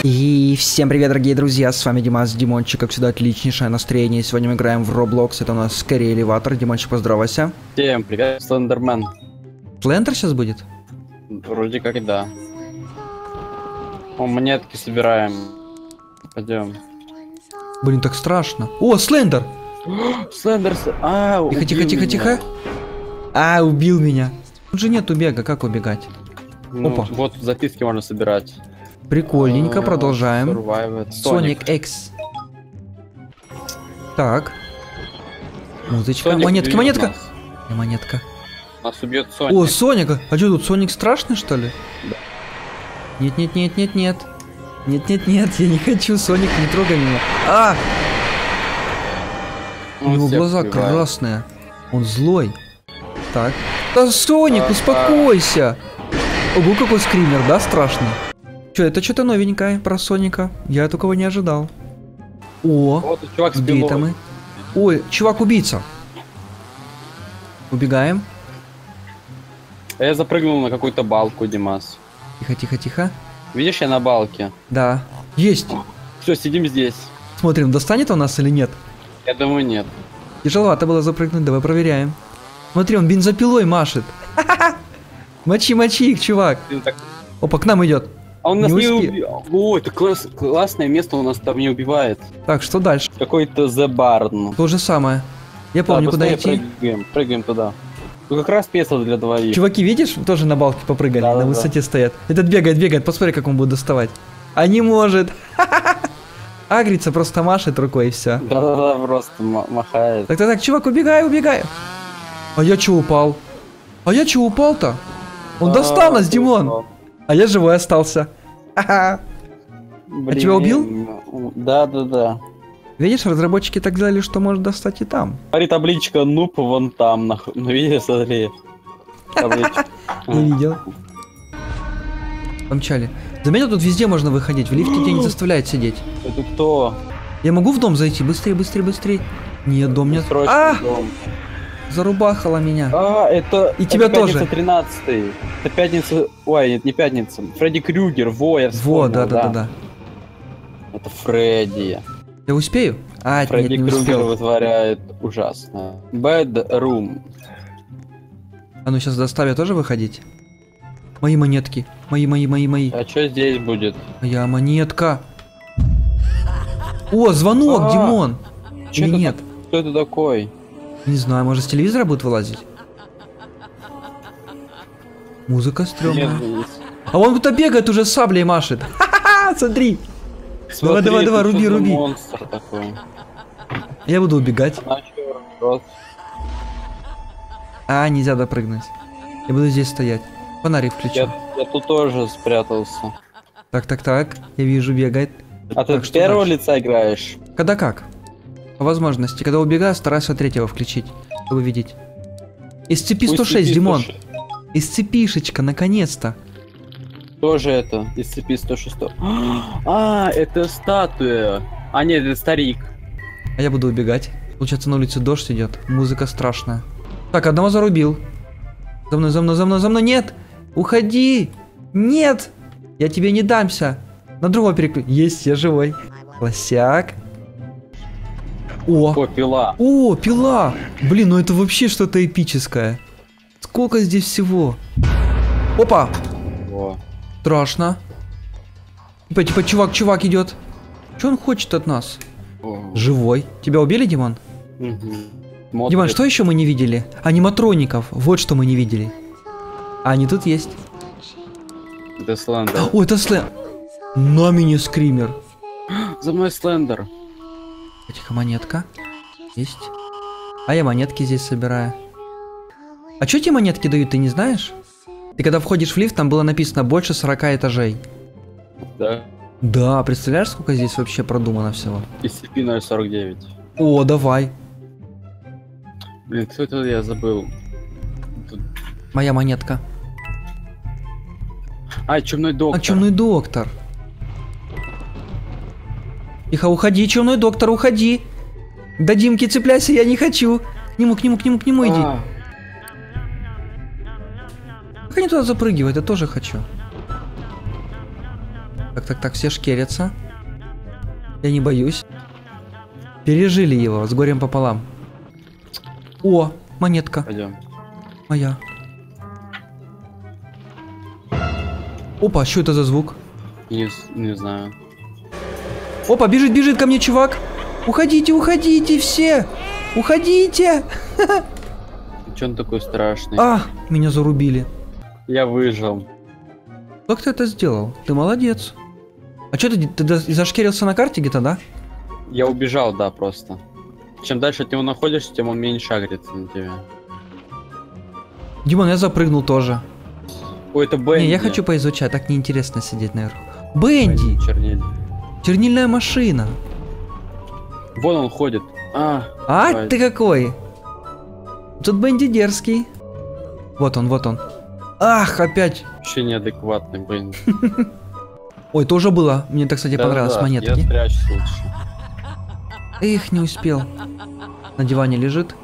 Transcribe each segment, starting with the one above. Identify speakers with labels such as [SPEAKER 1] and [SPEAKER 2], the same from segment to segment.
[SPEAKER 1] И всем привет, дорогие друзья, с вами Димас, Димончик, как всегда, отличнейшее настроение. Сегодня мы играем в Roblox, это у нас скорее элеватор. Димончик, поздоровайся.
[SPEAKER 2] Всем привет, Слендермен.
[SPEAKER 1] Слендер сейчас будет?
[SPEAKER 2] Вроде как и да. О, монетки собираем. Пойдем.
[SPEAKER 1] Блин, так страшно. О, Слендер!
[SPEAKER 2] Слендер,
[SPEAKER 1] Тихо, тихо, тихо, тихо. А, убил меня. Тут же нету бега, как убегать?
[SPEAKER 2] Ну,
[SPEAKER 1] Опа.
[SPEAKER 2] вот записки можно собирать.
[SPEAKER 1] Прикольненько, продолжаем.
[SPEAKER 2] Sonic
[SPEAKER 1] X. Так. Музычка.
[SPEAKER 2] Sonic
[SPEAKER 1] Монетка,
[SPEAKER 2] убьет
[SPEAKER 1] монетка.
[SPEAKER 2] нас.
[SPEAKER 1] Не, монетка.
[SPEAKER 2] Нас убьет Соник.
[SPEAKER 1] О, Соника. А что тут, Соник страшный, что ли?
[SPEAKER 2] Да.
[SPEAKER 1] Нет, нет, нет, нет, нет. Нет, нет, нет, я не хочу, Соник, не трогай меня. А! У него глаза красные. Он злой. Так. Да, Соник, успокойся. Ого, какой скример, да, страшный. Че, это что-то новенькое про Соника. Я такого не ожидал. О,
[SPEAKER 2] Вот и чувак с
[SPEAKER 1] где это
[SPEAKER 2] пилой.
[SPEAKER 1] мы? Ой, чувак-убийца. Убегаем.
[SPEAKER 2] А я запрыгнул на какую-то балку, Димас.
[SPEAKER 1] Тихо, тихо, тихо.
[SPEAKER 2] Видишь, я на балке.
[SPEAKER 1] Да. Есть.
[SPEAKER 2] Все, сидим здесь.
[SPEAKER 1] Смотрим, достанет он нас или нет.
[SPEAKER 2] Я думаю, нет.
[SPEAKER 1] Тяжеловато было запрыгнуть, давай проверяем. Смотри, он бензопилой машет. Мочи, мочи их, чувак. Опа, к нам идет.
[SPEAKER 2] А он нас не
[SPEAKER 1] успе-
[SPEAKER 2] убьет. О, это классное место, он нас там не убивает.
[SPEAKER 1] Так, что дальше?
[SPEAKER 2] Какой-то The Barn.
[SPEAKER 1] То же самое. Я помню, куда идти.
[SPEAKER 2] Прыгаем туда. Ну как раз место для двоих.
[SPEAKER 1] Чуваки, видишь, тоже на балке попрыгали,
[SPEAKER 2] Да,
[SPEAKER 1] на
[SPEAKER 2] да,
[SPEAKER 1] высоте стоят. Этот бегает, бегает, посмотри, как он будет доставать. А не может. Агрится, просто машет рукой и все.
[SPEAKER 2] Да-да-да, просто махает.
[SPEAKER 1] Так, так, так, чувак, убегай, убегай. А я чё упал? А я чё упал-то? Он достал нас, Димон. А я живой остался. Ха-ха.
[SPEAKER 2] Блин,
[SPEAKER 1] тебя убил?
[SPEAKER 2] Да-да-да.
[SPEAKER 1] Видишь, разработчики так сделали, что может достать и там.
[SPEAKER 2] Смотри, табличка нуб вон там. Ну видишь, смотри. Табличка.
[SPEAKER 1] Не видел. Помчали. Заметил, тут везде можно выходить. В лифте тебя не заставляет сидеть.
[SPEAKER 2] Это кто?
[SPEAKER 1] Я могу в дом зайти? Быстрее, быстрее, быстрее. Нет, дом нет.
[SPEAKER 2] Срочно дом.
[SPEAKER 1] Зарубахала меня.
[SPEAKER 2] А, это...
[SPEAKER 1] И тебя
[SPEAKER 2] это
[SPEAKER 1] тоже.
[SPEAKER 2] Пятница 13-й. Это пятница... Ой, нет, не пятница. Фредди Крюгер, я вспомнил,
[SPEAKER 1] Вот, да.
[SPEAKER 2] Это Фредди.
[SPEAKER 1] Я успею? А,
[SPEAKER 2] Фредди
[SPEAKER 1] нет, не
[SPEAKER 2] Крюгер
[SPEAKER 1] успел.
[SPEAKER 2] вытворяет ужасно. Bad Room.
[SPEAKER 1] А ну сейчас заставят тоже выходить. Мои монетки. Мои.
[SPEAKER 2] А что здесь будет?
[SPEAKER 1] Моя монетка. О, звонок, Димон.
[SPEAKER 2] Чё
[SPEAKER 1] Или
[SPEAKER 2] это
[SPEAKER 1] нет?
[SPEAKER 2] Кто это такой?
[SPEAKER 1] Не знаю, может с телевизора будет вылазить? Музыка стрёмная.
[SPEAKER 2] Нет,
[SPEAKER 1] А он кто-то бегает уже с саблей машет. Ха-ха-ха, смотри.
[SPEAKER 2] смотри,
[SPEAKER 1] давай,
[SPEAKER 2] это
[SPEAKER 1] руби,
[SPEAKER 2] что за
[SPEAKER 1] руби.
[SPEAKER 2] Монстр такой.
[SPEAKER 1] Я буду убегать.
[SPEAKER 2] А чё, рот?
[SPEAKER 1] А, нельзя допрыгнуть. Я буду здесь стоять. Фонарик включу.
[SPEAKER 2] Я тут тоже спрятался.
[SPEAKER 1] Так. Я вижу, бегает.
[SPEAKER 2] А ты
[SPEAKER 1] Так,
[SPEAKER 2] с
[SPEAKER 1] что
[SPEAKER 2] первого
[SPEAKER 1] дальше?
[SPEAKER 2] лица играешь?
[SPEAKER 1] Когда как? По возможности. Когда убегаю, стараюсь третьего включить, чтобы видеть. SCP-106, Димон. SCP-шечка, наконец-то.
[SPEAKER 2] Тоже это, из цепи 106. А, это статуя. А, нет, это старик.
[SPEAKER 1] А я буду убегать. Получается, на улице дождь идет. Музыка страшная. Так, одного зарубил. За мной. Нет! Уходи! Нет! Я тебе не дамся. На другого переключу. Есть, я живой. Лосяк.
[SPEAKER 2] О, пила.
[SPEAKER 1] О, пила! Блин, ну это вообще что-то эпическое. Сколько здесь всего? Опа!
[SPEAKER 2] О.
[SPEAKER 1] Страшно. Типа, чувак идет. Что он хочет от нас? Живой. Тебя убили, Димон?
[SPEAKER 2] Угу.
[SPEAKER 1] Димон, что еще мы не видели? Аниматроников. Вот что мы не видели. А они тут есть.
[SPEAKER 2] Это Слендер.
[SPEAKER 1] О, это Слендер. На меня скример.
[SPEAKER 2] За мной Слендер.
[SPEAKER 1] Тихо, монетка. Есть. А я монетки здесь собираю. А что тебе монетки дают, ты не знаешь? Ты когда входишь в лифт, там было написано больше 40 этажей.
[SPEAKER 2] Да.
[SPEAKER 1] Да, представляешь, сколько здесь вообще продумано всего?
[SPEAKER 2] SCP-049.
[SPEAKER 1] О, давай.
[SPEAKER 2] Блин, кто это, я забыл. Тут...
[SPEAKER 1] Моя монетка.
[SPEAKER 2] А, чумной доктор.
[SPEAKER 1] А чумной доктор. Тихо, уходи, чумной доктор, уходи. До Димки цепляйся, я не хочу. К нему иди. Как они туда запрыгивают? Я тоже хочу. Так, все шкерятся. Я не боюсь. Пережили его с горем пополам. О, монетка.
[SPEAKER 2] Пойдем.
[SPEAKER 1] Моя. Опа, что это за звук?
[SPEAKER 2] Не знаю.
[SPEAKER 1] Опа, бежит ко мне чувак. Уходите все. Уходите.
[SPEAKER 2] Че он такой страшный?
[SPEAKER 1] А, меня зарубили.
[SPEAKER 2] Я выжил.
[SPEAKER 1] Как ты это сделал? Ты молодец. А что ты зашкерился на карте где-то, да?
[SPEAKER 2] Я убежал, да, просто. Чем дальше от него находишься, тем он меньше агрится на тебя.
[SPEAKER 1] Димон, я запрыгнул тоже.
[SPEAKER 2] Ой, это Бенди.
[SPEAKER 1] Не, я хочу поизучать, так неинтересно сидеть наверху. Бенди!
[SPEAKER 2] Черниль.
[SPEAKER 1] Чернильная машина.
[SPEAKER 2] Вон он ходит.
[SPEAKER 1] А,
[SPEAKER 2] давай.
[SPEAKER 1] ты какой? Тут Бенди дерзкий. Вот он. Ах, опять.
[SPEAKER 2] Вообще неадекватный Бенди.
[SPEAKER 1] Ой, это уже было. Мне так, кстати, понравилось,
[SPEAKER 2] Да,
[SPEAKER 1] монетки.
[SPEAKER 2] я спрячусь лучше.
[SPEAKER 1] Эх, не успел. На диване лежит.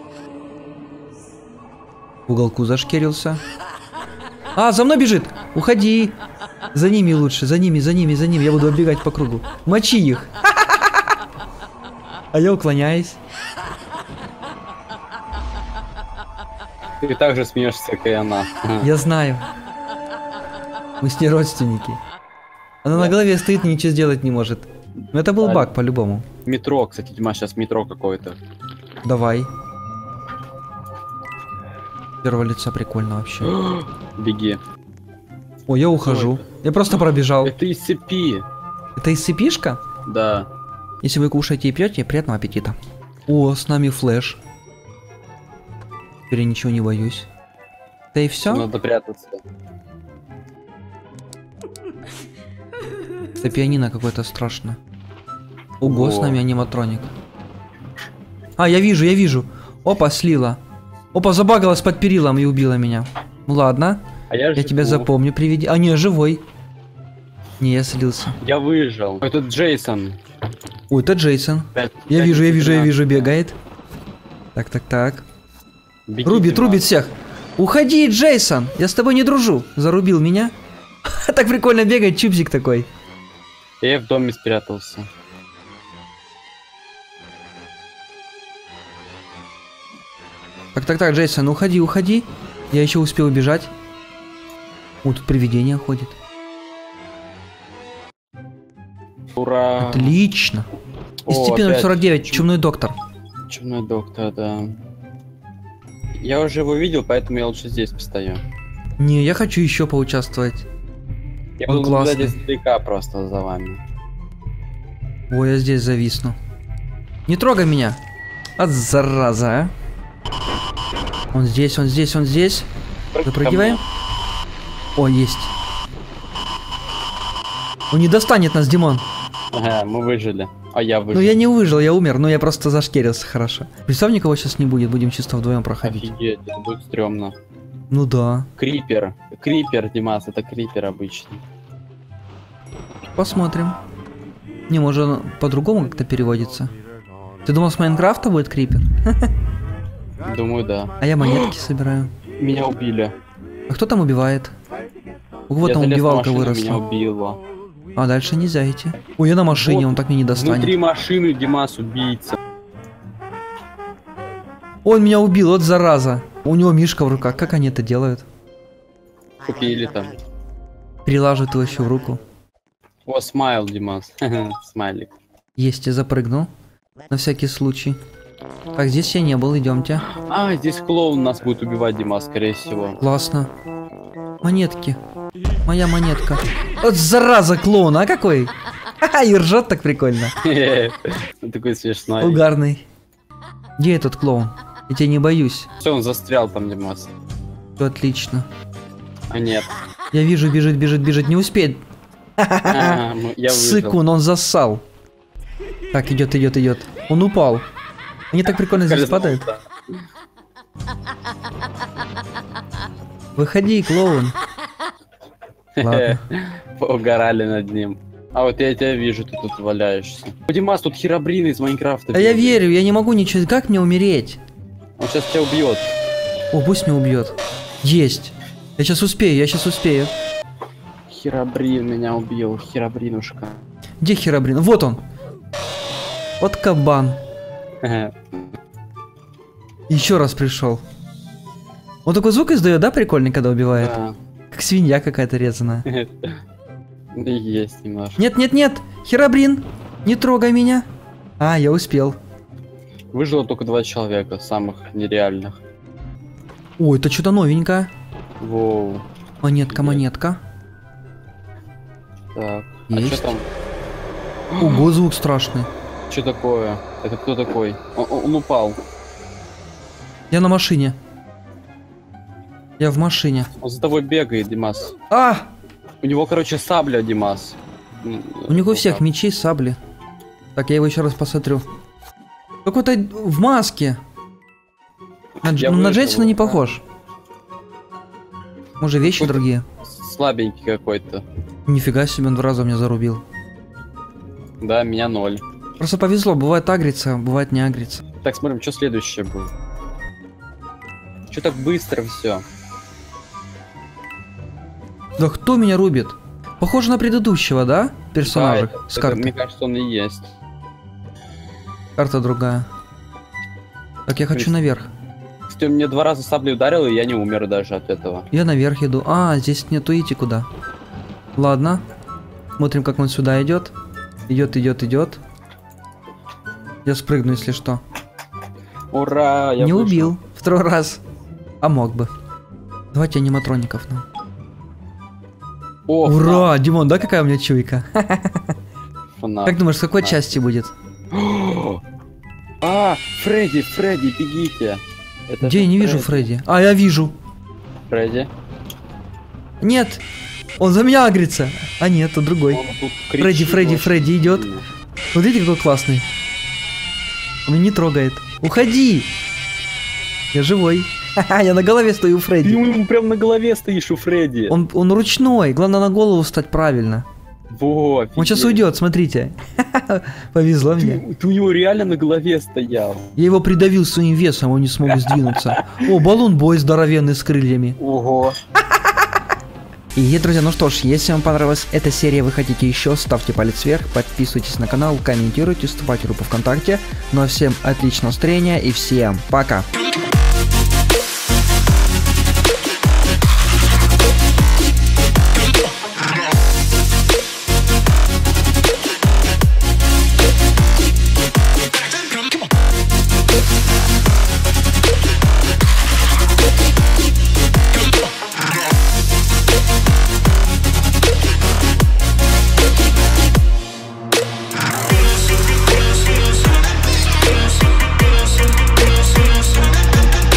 [SPEAKER 1] В уголку зашкерился. А, за мной бежит! Уходи! За ними лучше, за ними. Я буду оббегать по кругу. Мочи их! А я уклоняюсь.
[SPEAKER 2] Ты так же смеешься, как и она.
[SPEAKER 1] Я знаю. Мы с ней родственники. Она на голове стоит и ничего сделать не может. Но это был баг по-любому.
[SPEAKER 2] Метро, кстати, Дима, сейчас метро какое-то.
[SPEAKER 1] Давай. Первое лицо прикольно вообще.
[SPEAKER 2] Беги.
[SPEAKER 1] Ой, я ухожу. Я просто пробежал.
[SPEAKER 2] Это из цепи.
[SPEAKER 1] Это из цепишка?
[SPEAKER 2] Да.
[SPEAKER 1] Если вы кушаете и пьете, приятного аппетита. О, с нами флеш. Теперь я ничего не боюсь. Да и все?
[SPEAKER 2] Надо прятаться.
[SPEAKER 1] Это пианино какое-то страшное. Ого, с нами аниматроник. А, я вижу. Опа, слила. Опа, забагалась под перилом и убила меня. Ну ладно.
[SPEAKER 2] А я
[SPEAKER 1] тебя запомню, приведи. А, не, живой. Не, я слился.
[SPEAKER 2] Я выжил. Это Джейсон.
[SPEAKER 1] Ой, это Джейсон. Я вижу, бегает. Так.
[SPEAKER 2] Беги,
[SPEAKER 1] Рубит всех. Уходи, Джейсон! Я с тобой не дружу. Зарубил меня. Так прикольно бегает, чупсик такой.
[SPEAKER 2] Я в доме спрятался.
[SPEAKER 1] Так, Джейсон, уходи. Я еще успел убежать. О, тут привидение ходит.
[SPEAKER 2] Ура!
[SPEAKER 1] Отлично. SCP-049, чумной доктор.
[SPEAKER 2] Чумной доктор, да. Я уже его видел, поэтому я лучше здесь постою.
[SPEAKER 1] Не, я хочу еще поучаствовать.
[SPEAKER 2] Я
[SPEAKER 1] Он
[SPEAKER 2] буду наблюдать
[SPEAKER 1] классный.
[SPEAKER 2] издалека просто за вами.
[SPEAKER 1] Ой, я здесь зависну. Не трогай меня. От зараза, а. Он здесь. Запрыгиваем. О, есть. Он не достанет нас, Димон.
[SPEAKER 2] Ага, мы выжили. А я выжил.
[SPEAKER 1] Ну я не выжил, я умер, но я просто зашкерился хорошо. Представь, никого сейчас не будет, будем чисто вдвоем проходить.
[SPEAKER 2] Офигеть, это будет стрёмно.
[SPEAKER 1] Ну да.
[SPEAKER 2] Крипер, Димас, это крипер обычный.
[SPEAKER 1] Посмотрим. Не, может он по-другому как-то переводится. Ты думал, с Майнкрафта будет крипер?
[SPEAKER 2] Думаю, да.
[SPEAKER 1] А я монетки собираю.
[SPEAKER 2] Меня убили.
[SPEAKER 1] А кто там убивает? Вот там
[SPEAKER 2] залез на
[SPEAKER 1] убивалка
[SPEAKER 2] машину,
[SPEAKER 1] выросла.
[SPEAKER 2] Меня убило.
[SPEAKER 1] А дальше нельзя идти. Ой, я на машине,
[SPEAKER 2] Вот
[SPEAKER 1] он так меня не достанет.
[SPEAKER 2] Внутри машины Димас убийца.
[SPEAKER 1] Он меня убил, вот зараза. У него мишка в руках, как они это делают?
[SPEAKER 2] Купили там.
[SPEAKER 1] Прилаживают его еще в руку.
[SPEAKER 2] О, смайл, Димас. Смайлик.
[SPEAKER 1] Есть, я запрыгнул. На всякий случай. Так, здесь я не был, идемте.
[SPEAKER 2] А, здесь клоун нас будет убивать, Димас, скорее всего.
[SPEAKER 1] Классно. Монетки. Моя монетка. Вот зараза клоун, а какой? Ха-ха, и ржет так прикольно.
[SPEAKER 2] Такой смешной.
[SPEAKER 1] Угарный. Где этот клоун? Я тебя не боюсь.
[SPEAKER 2] Все, он застрял там, Димас.
[SPEAKER 1] Все отлично.
[SPEAKER 2] А нет.
[SPEAKER 1] Я вижу, бежит, не успеет.
[SPEAKER 2] Я выжил.
[SPEAKER 1] Сыкун, он зассал. Так, идет. Он упал. Они так прикольно здесь падают. Выходи, клоун. Ладно.
[SPEAKER 2] Поугорали над ним. А вот я тебя вижу, ты тут валяешься. О, Димас, тут херобрин из Майнкрафта.
[SPEAKER 1] Да я верю, я не могу ничего. Как мне умереть?
[SPEAKER 2] Он сейчас тебя убьет.
[SPEAKER 1] О, пусть меня убьет. Есть. Я сейчас успею.
[SPEAKER 2] Херобрин меня убил, Херобринушка.
[SPEAKER 1] Где Херобрин? Вот он. Вот кабан. Еще раз пришел. Он такой звук издает, да, прикольный, когда убивает?
[SPEAKER 2] Да.
[SPEAKER 1] Как свинья какая-то резаная.
[SPEAKER 2] Есть немножко.
[SPEAKER 1] Нет, нет, нет! Херобрин! Не трогай меня! А, я успел.
[SPEAKER 2] Выжило только 2 человека, самых нереальных.
[SPEAKER 1] Ой, это что-то новенькое.
[SPEAKER 2] Воу.
[SPEAKER 1] Монетка, монетка.
[SPEAKER 2] Так.
[SPEAKER 1] Есть.
[SPEAKER 2] А что там?
[SPEAKER 1] Ого, звук страшный.
[SPEAKER 2] Что такое? Это кто такой? Он упал.
[SPEAKER 1] Я на машине. Я в машине.
[SPEAKER 2] Он за тобой бегает, Димас.
[SPEAKER 1] А!
[SPEAKER 2] У него, короче, сабля, Димас.
[SPEAKER 1] У них у всех мечи, сабли. Так, я его еще раз посмотрю. Какой-то в маске. На Джейсона не похож. Может, вещи другие?
[SPEAKER 2] Слабенький какой-то.
[SPEAKER 1] Нифига себе, он 2 раза меня зарубил.
[SPEAKER 2] Да, меня 0.
[SPEAKER 1] Просто повезло, бывает агрится, бывает не агрится.
[SPEAKER 2] Так, смотрим, что следующее будет. Что так быстро все?
[SPEAKER 1] Да кто меня рубит? Похоже на предыдущего, да? Персонажа
[SPEAKER 2] Да,
[SPEAKER 1] с карты.
[SPEAKER 2] мне кажется, он и есть.
[SPEAKER 1] Карта другая. Так, я хочу наверх.
[SPEAKER 2] Кстати, он мне 2 раза саблей ударил, и я не умер даже от этого.
[SPEAKER 1] Я наверх иду. А, здесь нету идти куда. Ладно. Смотрим, как он сюда идет. Идет, идет, идет. Я спрыгну, если что.
[SPEAKER 2] Ура! Я
[SPEAKER 1] не
[SPEAKER 2] вышел.
[SPEAKER 1] убил. 2 раз. А мог бы. Давайте аниматроников нам.
[SPEAKER 2] О,
[SPEAKER 1] Ура! Димон, да какая у меня чуйка?
[SPEAKER 2] ФНАФ.
[SPEAKER 1] Как думаешь, в какой части будет?
[SPEAKER 2] А, Фредди, Фредди, бегите. Это
[SPEAKER 1] Где
[SPEAKER 2] же
[SPEAKER 1] я не вижу Фредди? А, я вижу.
[SPEAKER 2] Фредди.
[SPEAKER 1] Нет. Он за меня агрится. А нет, он другой.
[SPEAKER 2] Он тут кричит
[SPEAKER 1] Фредди, Фредди,
[SPEAKER 2] очень
[SPEAKER 1] Фредди идет.
[SPEAKER 2] сильно.
[SPEAKER 1] Смотрите, какой классный. Он меня не трогает. Уходи! Я живой. Ха-ха, я на голове стою у
[SPEAKER 2] Ты
[SPEAKER 1] Фредди.
[SPEAKER 2] ему прям на голове стоишь у Фредди.
[SPEAKER 1] Он ручной. Главное на голову встать правильно.
[SPEAKER 2] Во,
[SPEAKER 1] Он сейчас уйдет, смотрите. Повезло мне.
[SPEAKER 2] Ты у него реально на голове стоял.
[SPEAKER 1] Я его придавил своим весом, он не смог сдвинуться. О, баллон-бой здоровенный с крыльями.
[SPEAKER 2] Ого.
[SPEAKER 1] И, друзья, ну что ж, если вам понравилась эта серия, вы хотите еще, ставьте палец вверх, подписывайтесь на канал, комментируйте, вступайте в группу ВКонтакте. Ну а всем отличного настроения и всем пока!